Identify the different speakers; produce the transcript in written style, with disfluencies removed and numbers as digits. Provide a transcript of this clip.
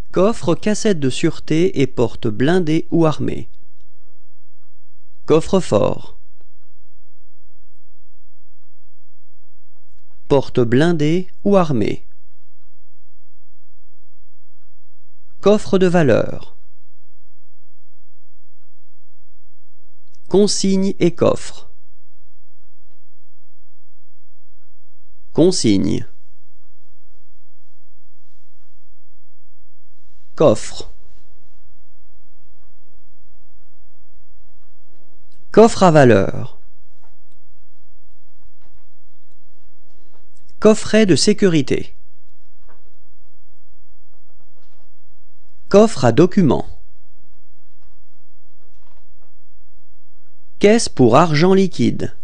Speaker 1: Coffre, cassette de sûreté et porte blindée ou armée. Coffre-fort. Porte blindée ou armée. Coffre de valeur. Consigne et coffre. Consigne. Coffre. Coffre à valeur. Coffret de sécurité. Coffre à documents. Caisse pour argent liquide.